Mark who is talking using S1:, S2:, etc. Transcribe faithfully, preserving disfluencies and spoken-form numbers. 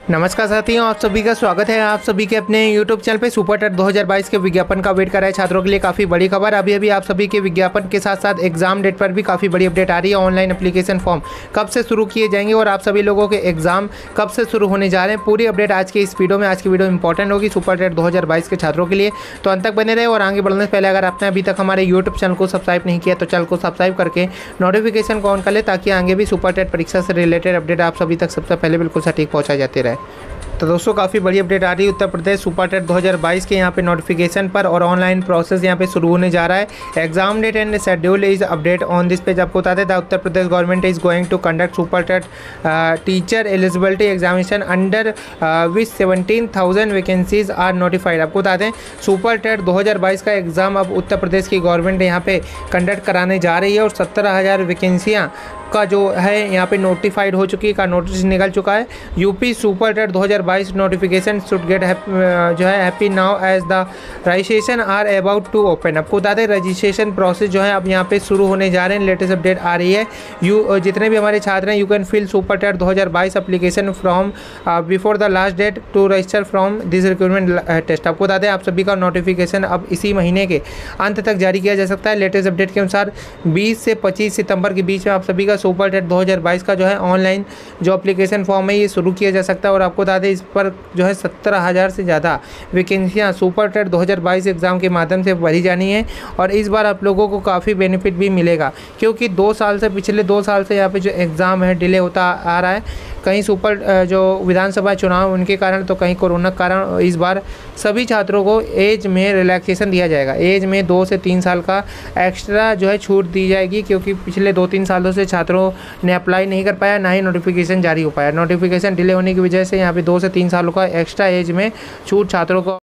S1: नमस्कार साथियों, आप सभी का स्वागत है आप सभी के अपने यूट्यूब चैनल पे। सुपर टेट दो हज़ार बाईस के विज्ञापन का वेट कर रहा है छात्रों के लिए काफ़ी बड़ी खबर। अभी अभी आप सभी के विज्ञापन के साथ साथ एग्जाम डेट पर भी काफ़ी बड़ी अपडेट आ रही है। ऑनलाइन एप्लीकेशन फॉर्म कब से शुरू किए जाएंगे और आप सभी लोगों के एग्जाम कब से शुरू होने जा रहे हैं, पूरी अपडेट आज के इस वीडियो में। आज की वीडियो इंपॉर्टेंट होगी सुपर टेट दो हज़ार बाईस के छात्रों के लिए, तो अंत तक बने रहे। और आगे बढ़ने से पहले अगर आपने अभी तक हमारे यूट्यूब चैनल को सब्सक्राइब नहीं किया तो चैनल को सब्सक्राइब करके नोटिफिकेशन को ऑन कर ले, ताकि आगे भी सुपर टेट परीक्षा से रिलेटेड अपडेट आप सभी तक सबसे पहले बिल्कुल सटीक पहुँचाई जाती रहे। तो दोस्तों काफ़ी बड़ी अपडेट आ रही है उत्तर प्रदेश सुपर टेट दो हज़ार बाईस के यहाँ पे नोटिफिकेशन पर, और ऑनलाइन प्रोसेस यहाँ पे शुरू होने जा रहा है। Exam date and schedule is update on this page. आपको बताते थे Uttar Pradesh government is going to conduct super TET teacher eligibility examination under which seventeen thousand vacancies are notified. आपको बता दें सुपर टेट दो हज़ार बाईस का एग्ज़ाम अब उत्तर प्रदेश की गवर्नमेंट यहाँ पे कंडक्ट कराने जा रही है, और सत्तर हज़ार वैकेंसियाँ का जो है यहाँ पे नोटिफाइड हो चुकी है, का नोटिस निकल चुका है। यूपी सुपर टेट दो हज़ार बाईस नोटिफिकेशन शुड गेट जो है happy now as the registration are about to open. आपको बता दें रजिस्ट्रेशन प्रोसेस जो है अब यहाँ पे शुरू होने जा रहे हैं। लेटेस्ट अपडेट आ रही है। यू जितने भी हमारे छात्र हैं you can fill super TET दो हज़ार बाईस application from before the last date to register from this recruitment test. आपको बता दें आप सभी का नोटिफिकेशन अब इसी महीने के अंत तक जारी किया जा सकता है। लेटेस्ट अपडेट के अनुसार बीस से पच्चीस सितंबर के बीच में आप सभी का सुपर टेट दो हज़ार बाईस का जो है ऑनलाइन जो एप्लीकेशन फॉर्म है ये शुरू किया जा सकता है। और आपको बता दें इस पर जो है सत्तर हज़ार से ज़्यादा वैकेंसियाँ सुपर टेट दो हज़ार बाईस एग्ज़ाम के माध्यम से भरी जानी है। और इस बार आप लोगों को काफ़ी बेनिफिट भी मिलेगा, क्योंकि दो साल से पिछले दो साल से यहाँ पे जो एग्ज़ाम है डिले होता आ रहा है। कहीं सुपर जो विधानसभा चुनाव उनके कारण, तो कहीं कोरोना के कारण इस बार सभी छात्रों को एज में रिलैक्सेशन दिया जाएगा। एज में दो से तीन साल का एक्स्ट्रा जो है छूट दी जाएगी, क्योंकि पिछले दो तीन सालों से छात्रों ने अप्लाई नहीं कर पाया, ना ही नोटिफिकेशन जारी हो पाया। नोटिफिकेशन डिले होने की वजह से यहाँ पे दो से तीन सालों का एक्स्ट्रा एज में छूट छात्रों को